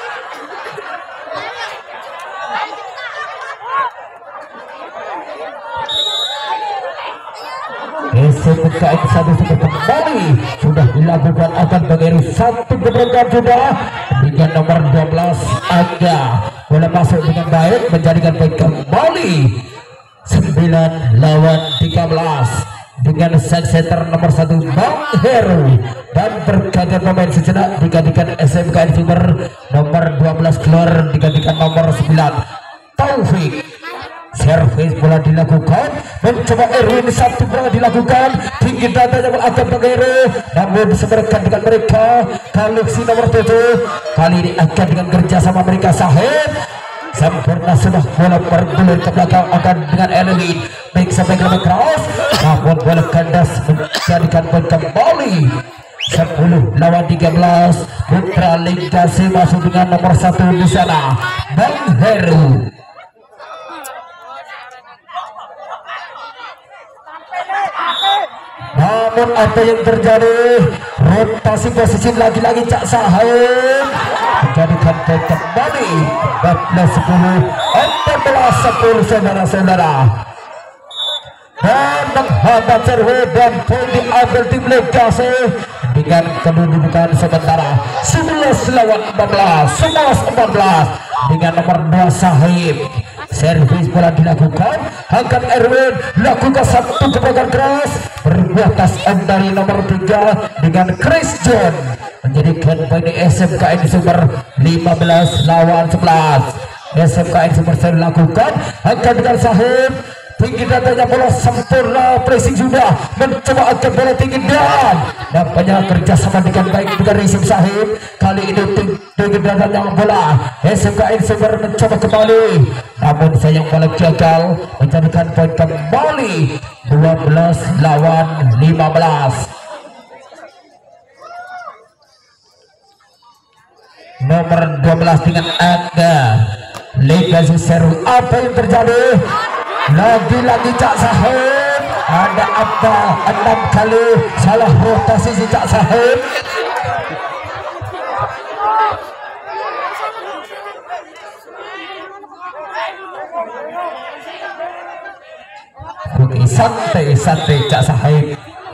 SMKN 1 super kembali sudah dilakukan akan mengirim satu gebrakan sudah dengan nomor 12 Angga, bola masuk dengan baik menjadikan poin kembali 9 lawan 13 dengan center nomor 1 Bang Heru, dan bergantian pemain sejenak digantikan SMKN Super nomor 12 keluar digantikan nomor 9 Taufik. Servis bola dilakukan, mencoba Erwin, satu bola dilakukan tinggi datanya akan Bang Heru, namun disebarkan dengan mereka Galaxy nomor 7 kali ini akan dengan kerjasama mereka Sahib. Sempurna sudah bola bergulir ke belakang akan dengan Erwin, baik sampai ke cross, namun bola kandas menjadikan poin kembali 10 lawan 13. Putra Ligasi masuk dengan nomor 1 di sana Bang Heru. Namun apa yang terjadi, rotasi posisi lagi-lagi Cak Sahib menjadikan poin kembali 14-10, 14-10 saudara-saudara, dan menghambat servis dan poin diambil tim Legasi dengan kedudukan sementara 11 lawan 14, 11-14 dengan nomor 2 Sahib. Servis bola dilakukan, angkat Erwin, lakukan satu gebrakan keras berbuah tas dari nomor 3 dengan Chris John menjadikan poin SMKN Super 15 lawan 11. SMKN Super dilakukan, angkat dengan Sahib, tinggi datanya bola sempurna, pressing sudah, mencoba angkat bola tinggi dan nampaknya kerjasama dengan baik dengan Rizim Sahib. Kali ini tinggi datanya bola SMKN Super mencoba kembali, namun sayang bola gagal menjadikan poin kembali 12 lawan 15. Nomor 12 dengan Angga Legasi Seru, apa yang terjadi? Lagi-lagi Cak Sahib, ada apa 6 kali salah rotasi si Cak Sahib. Oke, santai Cak Sahib.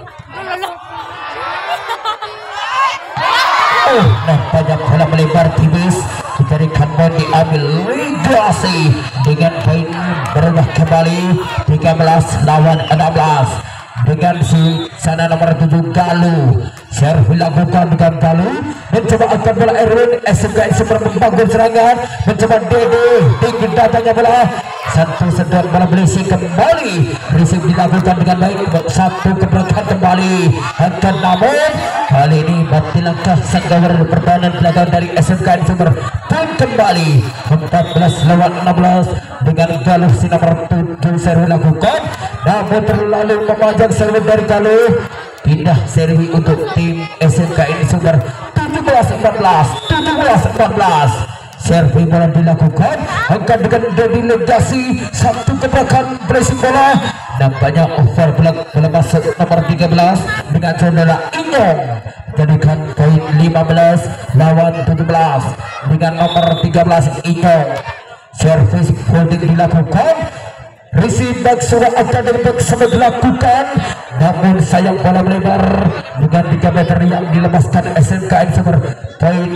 Nampaknya bola melebar tipis, dicarikan poin diambil Legasi dengan poin berubah kembali 13 lawan 16 dengan si sana nomor 7 Galuh. Servis lakukan dengan Galuh, mencoba angkat bola Erwin, SMKN Super membangun serangan, mencoba Dede, tinggi datanya bola, satu sedot bola blessing kembali, blessing dilakukan dengan baik, satu gebrakan kembali, angkat namun kali ini mati langkah sang gawar pertahanan belakang dari SMKN Super pun kembali 14 lawan 16 dengan Galuh si nomor 7 servis lakukan, namun terlalu memanjang servis dari Galuh, pindah servis untuk tim SMKN Super 17-14, 17-14. Servis bola dilakukan, angkat dengan Dedi Legasi, satu gebrakan pressing bola, nampaknya over bola masuk nomor 13 dengan saudara Inyong, jadikan poin 15 lawan 17 dengan nomor 13 Inyong. Servis holding dilakukan, receive back sudah akan sampai dilakukan, namun sayang bola melebar dengan 3 meter yang dilepaskan SMKN Super, poin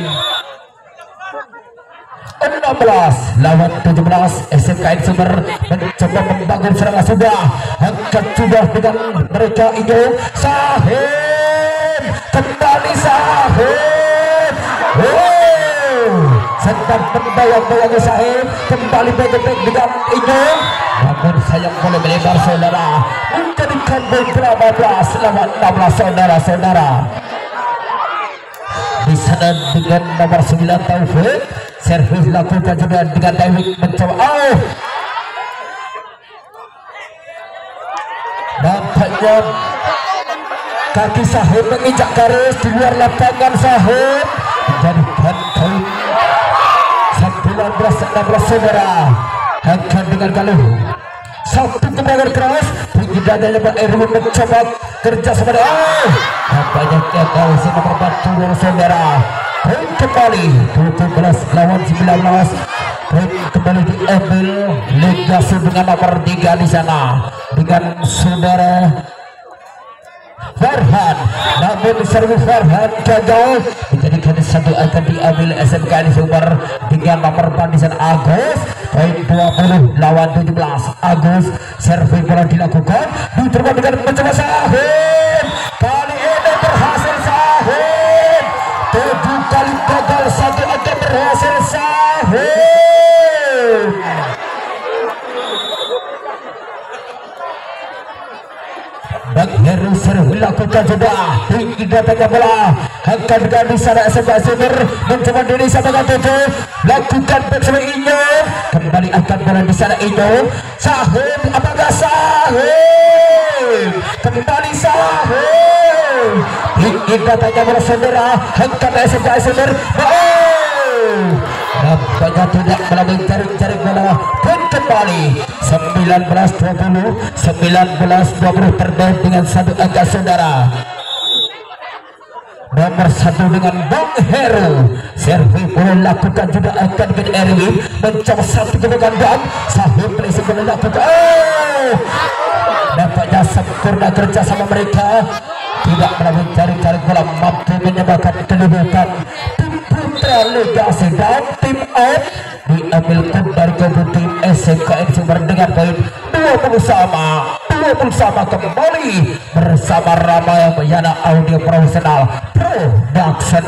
16 lawan 17. SMKN Super mencoba membangun serangan sudah, angkat sudah dengan mereka Inyong, Sahib kembali Sahib, sedang membayang-bayang Sahib kembali baik-baik dengan Inyong, namun sayang boleh melebar saudara, menjadikan poin 15 lawan 16 saudara-saudara. Di sana dengan nomor 9 Taufik, servis lakukan juga dengan Taufik mencoba nampaknya kaki Sahib menginjak garis di luar lapangan. Sahib menjadikan poin 19-16 saudara. Akan dengan Galuh satu tendangan keras tinggi dadanya Pak Erwin mencoba kerja sama nampaknya gagal si nomor 40 saudara. Poin kembali 17 lawan 19. Poin kembali diambil Legasi dengan nomor 3 di sana dengan saudara Farhan, namun servis Farhan gagal dijadikan satu akan diambil SMK di Sumber dengan nomor 4 di sana Agus. Poin 20 lawan 17. Agus servis bola dilakukan diterima dengan mencoba Sahib, kali ini berhasil Sahib. 7 kali gagal, 1 akan berhasil Sahib. Bang Heru Serhu lakukan coba tinggi datangnya bola akan di sana SMK Sumber mencoba diri sama tujuh lakukan back sama Inyo, kembali akan bola di sana Inyo. Sahib, apakah Sahib kembali Sahib tinggi datangnya bola saudara akan SMK Sumber. Nampaknya tidak melalui jaring bola. Pun kembali 19-20 terbaik dengan satu angka saudara. Nomor 1 dengan Bang Heru servis bola lakukan juga akan ke Erwin mencoba satu kebukan Bang Sahib berisi bola lakukan. Nampaknya sempurna kerja sama mereka, tidak melalui jaring bola mampu menyebabkan kedudukan Putra Legasi dan tim out diambil dari kubu tim SMKN Sumber dengan poin 20 sama kembali bersama Ramayana Audio Profesional Production.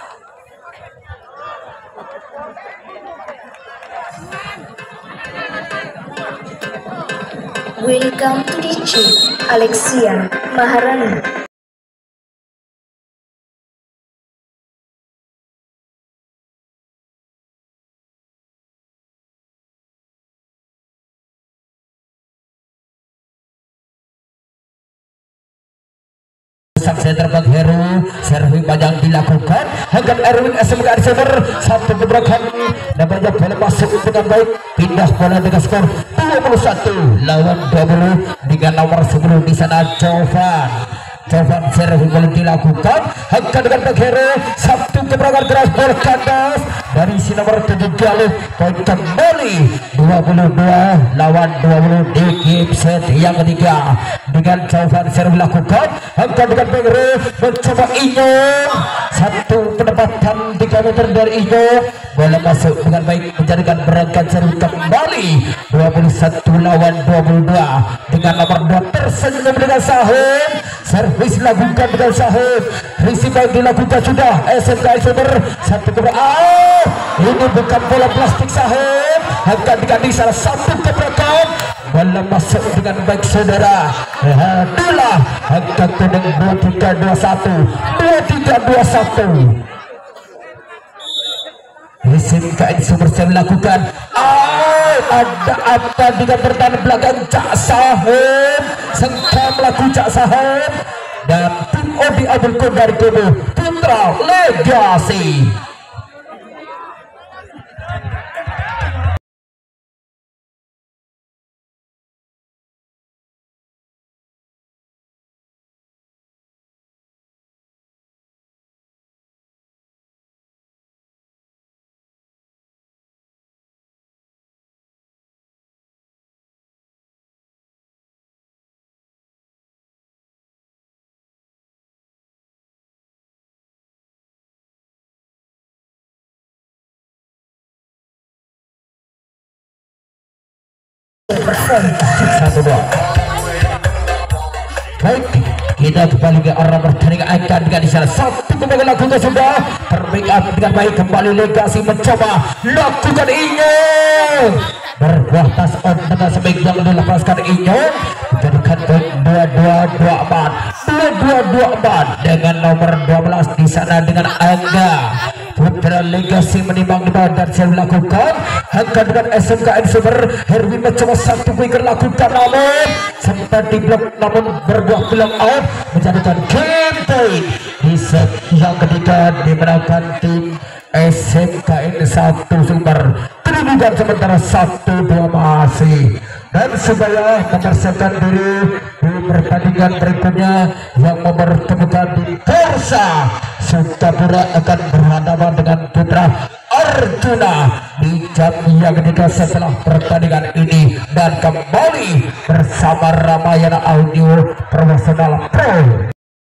Welcome to DJ Alexia Maharani. Center Bang Heru servis panjang dilakukan agar Erwin SMK Sumber satu gebrakan namanya bola masuk dengan baik, pindah bola dengan skor 21 lawan 20 dengan nomor 10 di sana Jovan servis bola dilakukan akan dengan Bang Heru satu gebrakan keras bola kandas dari si nomor 7 Galuh. Poin kembali 22 lawan 20 di game set yang ketiga dengan Jovan servis lakukan akan dengan Bang Heru mencoba Inyo, satu penempatan 3 meter dari Inyo, bola masuk dengan baik menjadikan berangkat servis kembali 21 lawan 22 dengan nomor 2 tersenyum dengan Sahib. Servis dilakukan dengan Sahib, receive dilakukan sudah SMK Sumber satu ini bukan bola plastik Sahib akan diganti salah satu gebrakan bola masuk dengan baik saudara. Itulah akan dengan 23-21 SMKN Sumber saya melakukan ada apa dengan bertahan belakang Cak Sahib, sengkam laku Cak Sahib dan tim Odi Abdul dari kubu Putra Legasi. Baik, kita kembali ke arah pertandingan akan dengan di sana satu kembali lakukan sudah terbaik dengan baik kembali Legasi mencoba lakukan Inyo berbuah tas on dengan sebaik yang dilepaskan Inyo menjadikan poin 22-24 dengan nomor 12 di sana dengan Angga Putra Legasi menimbang dan saya melakukan angkat dengan SMKN Sumber. Herwin mencoba satu winger lakukan namun sempat di blok namun berbuah peluang out menjadikan game point di set yang ketiga dimenangkan tim SMKN 1 Sumber. Kedudukan sementara 1-2 masih dan supaya mempersiapkan diri di pertandingan berikutnya yang mempertemukan di Persa Sukapura akan berhadapan dengan Putra Arjuna di jam yang ketiga setelah pertandingan ini dan kembali bersama Ramayana Audio Profesional Pro.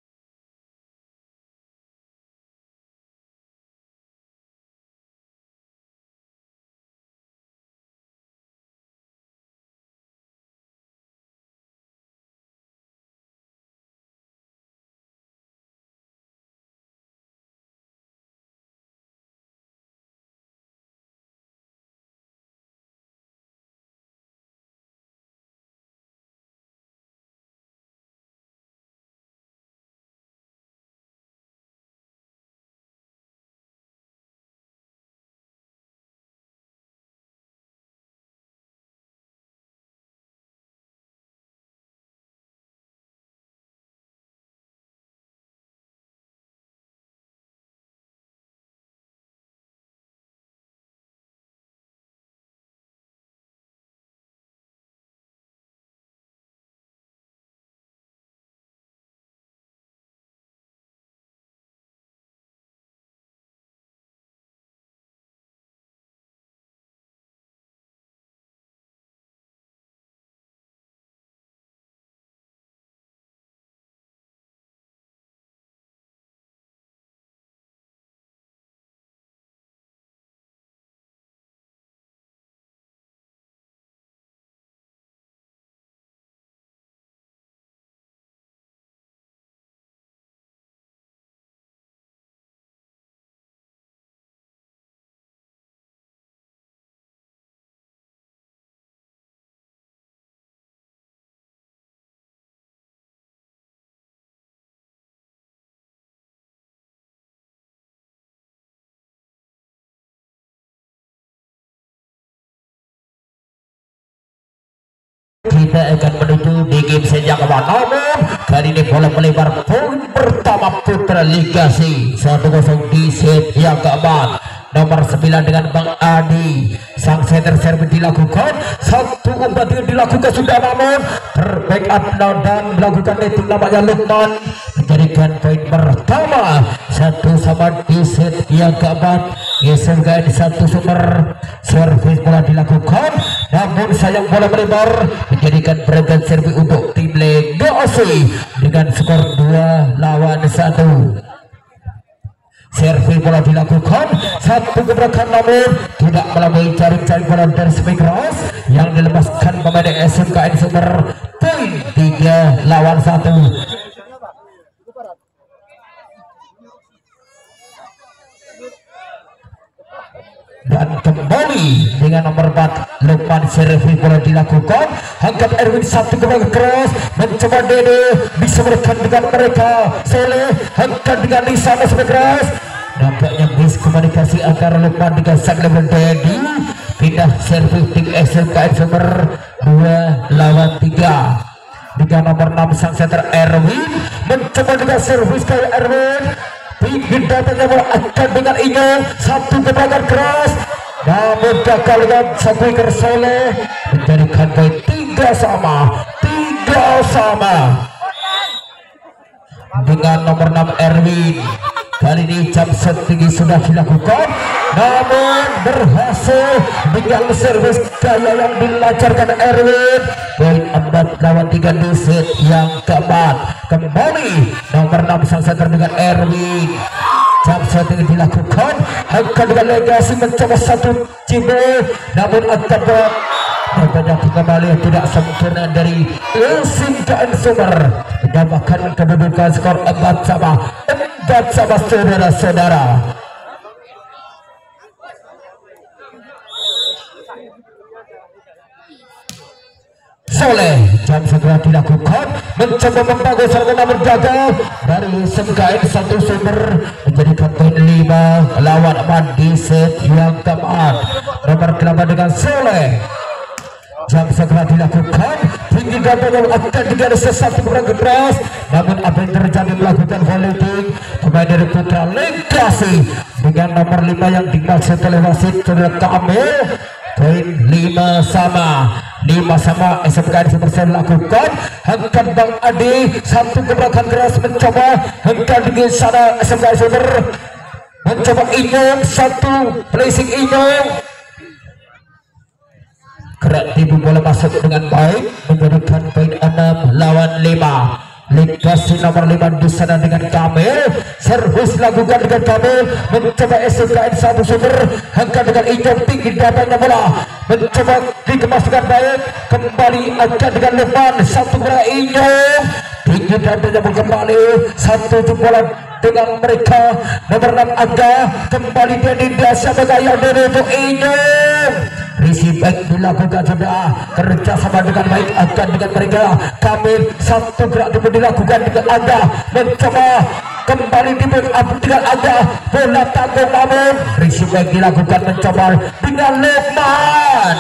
Kita akan menuju di game sejak awal namun kali ini bola melebar poin pertama Putra Legasi 1-0 di set yang keempat. Nomor 9 dengan Bang Adi sang center serve dilakukan satu umpan yang dilakukan sudah namun terbackup dan melakukan netting namanya Lukman menjadikan poin pertama 1-1 di set yang keempat. SMKN 1 Sumber servis bola dilakukan namun sayang bola melebar menjadikan peregan servis untuk tim Legasi dengan skor 2-1. Servis bola dilakukan satu gebrakan namun tidak melalui jaring-jaring bola dari Smikros yang dilepaskan pemain SMKN Sumber. Poin 3-1. Dan kembali dengan nomor 4 Lukman servis bola dilakukan angkat Erwin satu gebrakan keras mencoba Dede bisa merekan dengan mereka Soleh angkat dengan di sana keras nampaknya miskomunikasi antara Lukman dengan sang level Dedi pindah servis tim SMKN Sumber 2-3 dengan nomor 6 sang center Erwin mencoba dengan servis ke Erwin pinggir datangnya bola akan dengan Inyo satu gebrakan keras namun gagal dengan satu winger Soleh menjadikan poin 3-3 dengan nomor 6 Erwin. Kali ini jam set tinggi sudah dilakukan namun berhasil dengan servis gaya yang dilancarkan Erwin. Poin 4-3 di set yang keempat. Kembali nomor 6 sang center dengan Erwin. Jam set tinggi dilakukan akan dengan Legasi mencoba satu cibol namun akan banyak kembali tidak sempurna dari SMKN Sumber menambahkan kedudukan skor 4-4 saudara-saudara. Soleh jam segera dilakukan mencoba membangun serangan namun gagal dari SMKN 1 Sumber menjadikan poin 5-8. lawan Mandi set yang keempat nomor 8 dengan Soleh. Jam segera dilakukan, tinggi ganda akan digaris satu kurang keras, namun apa yang terjadi melakukan volley pemain dari Putra Legasi dengan nomor 5 yang dimaksud oleh wasit saudara Kamil. Poin 5 sama SMK Super lakukan, angkat Bang Adi satu gerakan keras mencoba angkat di sana SMK Super mencoba Inyong satu placing Inyong. Gerak tibu bola masuk dengan baik menjadikan poin 6 lawan 5. Legasi nomor 5 di sana dengan Kamil, servis lakukan dengan Kamil, mencoba SMKN 1 Super, angkat dengan Inyong tinggi datangnya bola, mencoba dikemas dengan baik, kembali angkat dengan Levan satu bola Inyong tinggi datangnya kembali satu bola dengan mereka nomor 6 Aga, kembali dari dasar bergaya dari untuk Inyong. Receive back dilakukan sudah, kerja sama dengan baik akan dengan mereka. Kamil satu gerak dulu dilakukan dengan Aga, mencoba kembali di backup dengan Aga, bola tanggung namun receive back dilakukan mencoba dengan Lekman.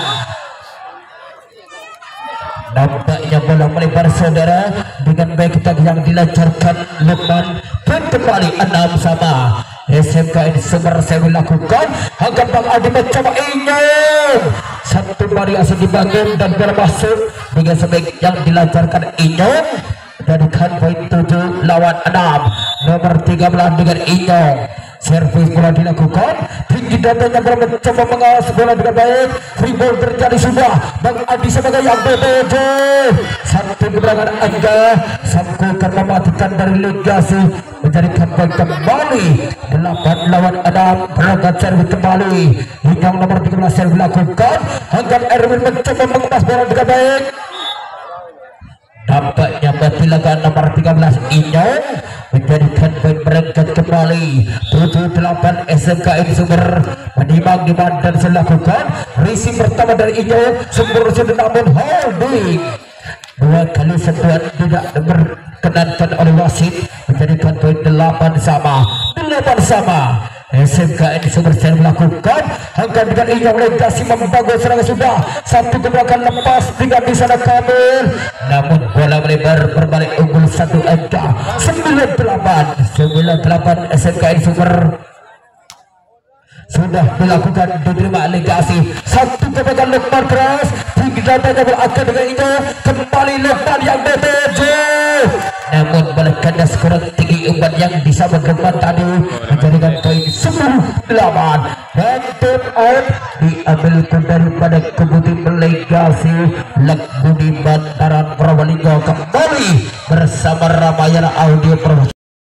Nampaknya bola melebar saudara dengan baik yang dilancarkan Lukman, dan kembali 6 sama. SMK ini Sumber lakukan, agar Bang Adi mencoba Inyong satu variasi dibangun dan bermasuk dengan sebaik yang dilancarkan Inyong, jadikan poin 7 lawan 6 nomor 13 dengan Inyong. Servis bola dilakukan, tinggi datanya bola mencoba mengawas bola dengan baik, free ball terjadi sudah, Bang Adi sebagai yang BBJ satu gerangan Angga sangku karena mematikan dari Legasi menjadikan poin kembali 8 lawan 6. Berangkat servis kembali Inyong nomor 13 servis lakukan, agar Erwin mencoba mengemas bola dengan baik, tampaknya batilakan nomor 13 Inyong menjadikan poin berangkat kembali 7-8. SMKN Sumber menimbang di dan selakukan risi pertama dari Inyong sempurna sudah namun holding dua kali sentuhan tidak berkenankan oleh wasit menjadikan poin 8 sama. SMKN Sumber melakukan angkat dengan Inyong. Legasi membangun serangan sudah, satu gebrakan lepas dengan di sana Kamil, namun bola melebar berbalik unggul 1 angka 9-8. SMKN Sumber sudah dilakukan, diterima Legasi satu gebrakan lepas keras tinggi datanya akan dengan Inyong, kembali lepas yang BBJ, namun bola kandas kurang tinggi umpan yang bisa berkembang tadi menjadikan poin 10-8. Dan tip out diambil daripada kebuti Legasi Budi Bantaran Probolinggo kembali bersama Ramayana Audio Pro.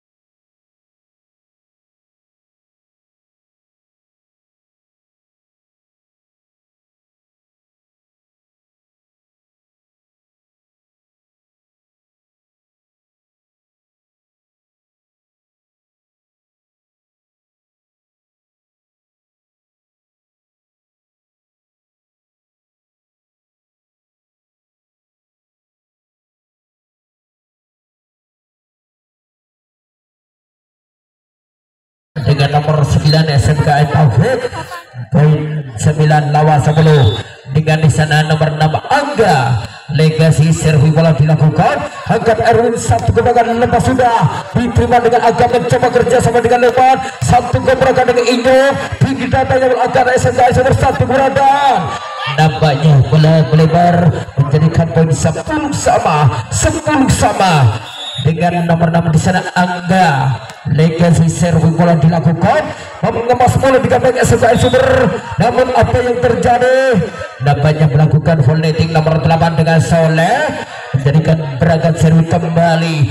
Dengan nomor 9 SMKN Taufik, poin 9 lawan 10. Dengan di sana nomor 6 Angga Legasi servis bola dilakukan, angkat Erwin satu gebrakan lepas sudah diterima dengan Angga mencoba kerja sama dengan Levan satu gebrakan dengan Indo tinggi datanya agar SMKN Sumber satu gerakan. Nampaknya bola melebar menjadikan poin 10 sama. Dengan nomor 6 di sana Angga Legasi servis bola dilakukan, mengemas bola di kandang SMKN Sumber, namun apa yang terjadi? Nampaknya melakukan volleying nomor 8 dengan Soleh menjadikan berangkat servis kembali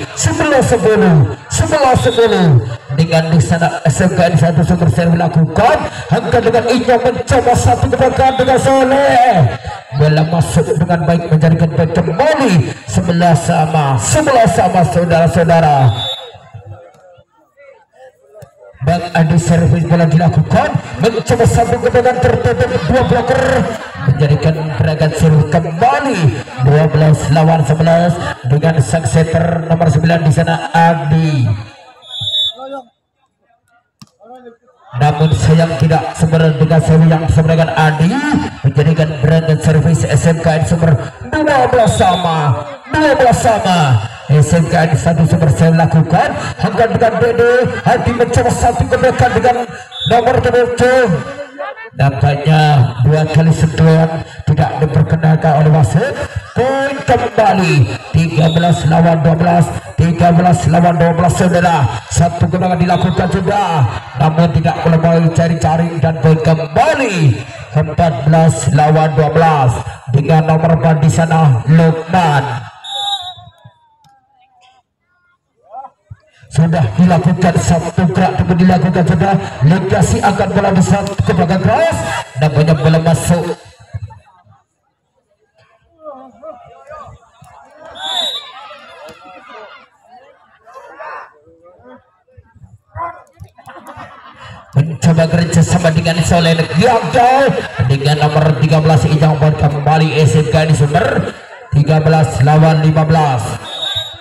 11-10. Dengan di sana SMKN 1 Sumber servis lakukan, angka dengan Inyong mencoba satu gerakan dengan Soleh, bola masuk dengan baik menjadikan poin kembali 11 sama saudara-saudara. Bang Adi servis bola dilakukan, mencoba satu gerakan tertutup dua bloker menjadikan berangkat servis kembali 12 lawan 11 dengan sang setter nomor 9 di sana Adi. namun sayang tidak sebenarnya dengan sewi yang bersama dengan Adi menjadikan berangkat servis SMKN Sumber 12 sama SMKN 1 Sumber saya lakukan angkat dengan Dede Adi mencoba satu kedekan dengan nomor 7. Nampaknya dua kali sentuhan tidak diperkenalkan oleh wasit. Poin kembali 13 lawan 12 saudara. Satu kemenangan dilakukan sudah, namun tidak boleh cari-cari dan poin kembali 14 lawan 12 dengan nomor 4 di sana Lukman. Sudah dilakukan satu gerak tersebut dilakukan sudah legasi akan bola besar ke belakang keras dan banyak bola masuk. Mencoba kerjasama dengan Soleh gagal dengan nomor 13 Ijang buat kembali SMK di Sumber 13 lawan 15.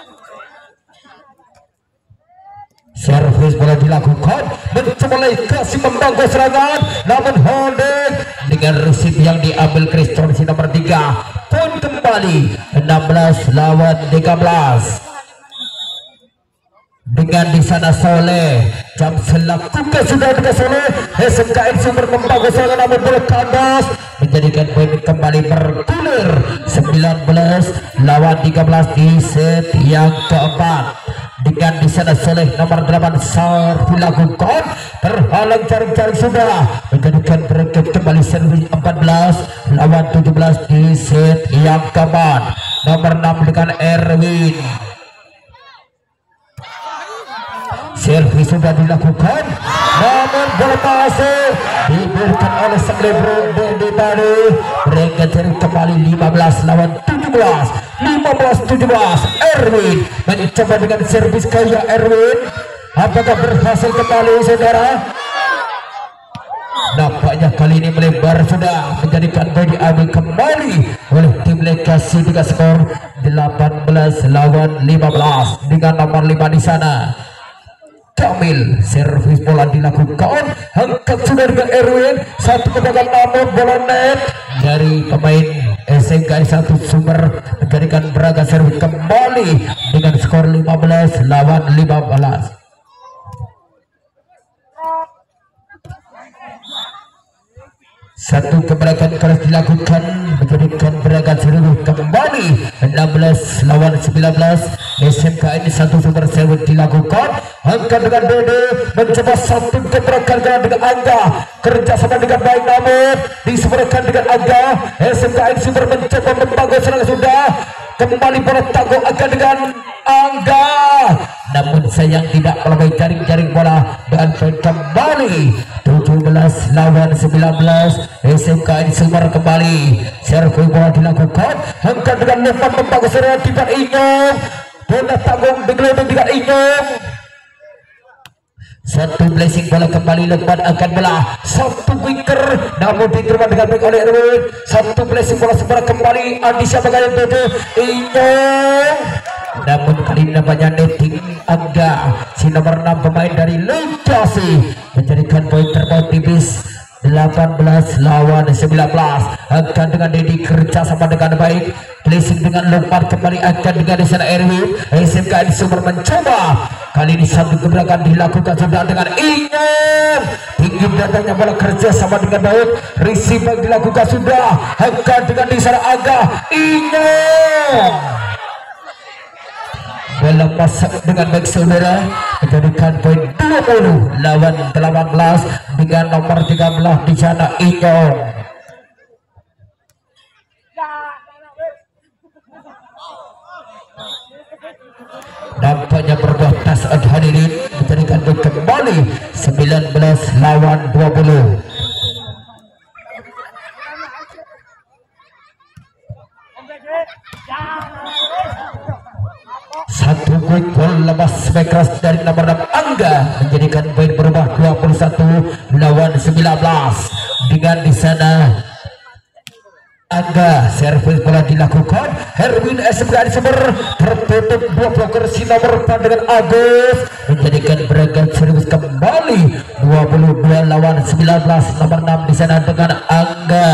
Servis bola dilakukan mencoba kasih membangun serangan namun holding dengan receive yang diambil Kriston si nomor 3. Poin kembali 16 lawan 13 dengan di sana Soleh jam selakukan sudah dengan Soleh SMKN Sumber membangun serangan namun bola kandas menjadikan poin kembali bergulir 19 lawan 13 di set yang keempat. Dengan di sana Soleh nomor 8 Sar dilakukan terhalang jaring-jaring sudah menjadikan berangkat kembali servis 14 lawan 17 di set yang keempat. Nomor 6 dengan Erwin. Servis sudah dilakukan namun bola masuk diberikan oleh sang libero Dede tadi berangkat kembali 15 lawan 17 Erwin mencoba dengan servis kaya Erwin, apakah berhasil kembali saudara? Nampaknya kali ini melebar sudah menjadikan bola diambil kembali oleh tim Legasi dengan skor 18 lawan 15 dengan nomor 5 di sana Kamil. Servis bola dilakukan angkat sudah dengan Erwin satu kebagan namun bola net dari pemain SMK 1 Sumber menjadikan beragam servis kembali dengan skor 15 lawan 15. Satu keberagaman keras dilakukan menjadikan beragam servis kembali 16 lawan 19. SMK ini 1 Sumber servis dilakukan angkat dengan Dede mencoba satu keberagaman dengan Angga kerjasama dengan baik namun disebutkan dengan Angga. SMK ini Sumber mencoba membangun serangan sudah kembali bola tangguh akan dengan Angga namun sayang tidak melalui jaring-jaring bola dan poin kembali 17 lawan 19. SMK ini Sumber kembali servis bola dilakukan angkat dengan Levan membangun serangan tidak Inyong bola tanggung digelodong dengan Inyong. Satu blessing bola kembali Lukman akan bola satu winger namun diterima dengan baik oleh Erwin. Satu blessing bola sebarang kembali Andisha Bagaya Dede Inyong namun kali ini namanya netting Angga si nomor 6 pemain dari Legasi menjadikan poin terpaut tipis 18 lawan 19. Akan dengan Dedi kerja sama dengan baik blessing dengan Lukman kembali akan dengan di sana Erwin. SMK di Sumber mencoba kali ini satu gebrakan dilakukan sudah dengan Inyong tinggi datangnya bola kerja sama dengan baik receive dilakukan sudah akan dengan di sana Angga Inyong bola masuk dengan baik saudara menjadikan poin 20 lawan 18 dengan nomor 13 di sana Inyong. Nampaknya berbuah tas hadirin menjadikan poin kembali 19 lawan 20. Satu quick ball lepas keras dari nomor 6 Angga menjadikan poin berubah 21 lawan 19 dengan di sana Angga. Servis bola dilakukan Herwin SMK Sumber, tertutup dua bloker si nomor 4 dengan Agus, menjadikan beragam serius kembali 22 lawan 19. Nomor 6 di sana dengan Angga.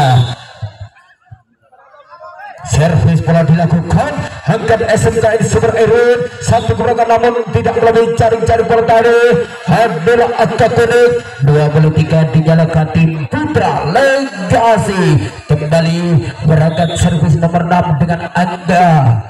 Servis bola dilakukan angkat SMK Sumber Erwin, satu gerakan namun tidak melalui jaring-jaring bola tadi adalah akta kuning. 23 dinyalakan tim Putra Legasi. Kembali berangkat servis nomor 6 dengan Angga.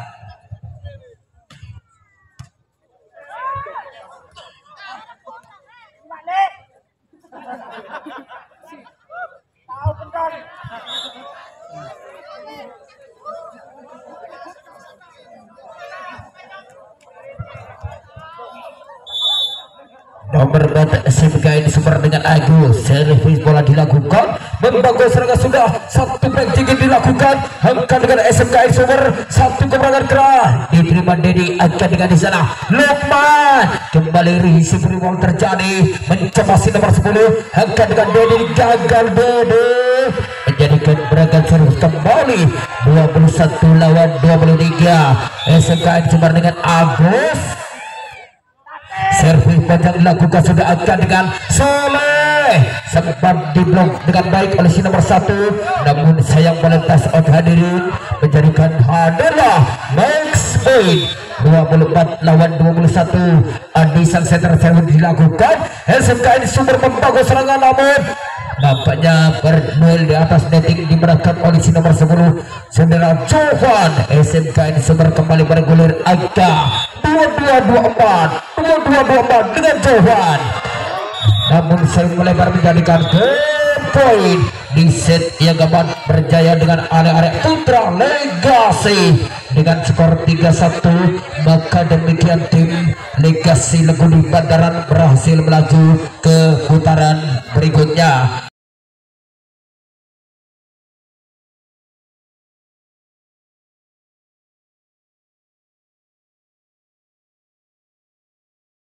Nomor 4 SMK Sumber dengan Agus. Servis bola dilakukan, membangun serangan sudah, satu back tinggi dilakukan, angkat dengan SMK Sumber, satu kemenangan keras diterima Dedi, angkat dengan di sana Lukman, kembali risi beruang terjadi, mencoba si nomor 10, angkat dengan Dedi, gagal Dedi, menjadikan beragam servis kembali 21 lawan 23. SMK Sumber dengan Agus. Servis panjang dilakukan sudah akan dengan Soleh, sempat diblok dengan baik oleh si nomor 1, namun sayang melintas out hadirin, menjadikan adalah Max Boyd 24 lawan 21. Adi sang center servis dilakukan, SMK Sumber membangun serangan namun nampaknya berduel di atas netting dimenangkan oleh si nomor 10 saudara Jovan. SMK Sumber kembali bergulir angka 22-24 dengan Jovan, namun sering melebar menjadikan game point di set yang keempat berjaya dengan area Putra Legasi dengan skor 3-1. Maka demikian tim Legasi Leguni Bandaran berhasil melaju ke putaran berikutnya.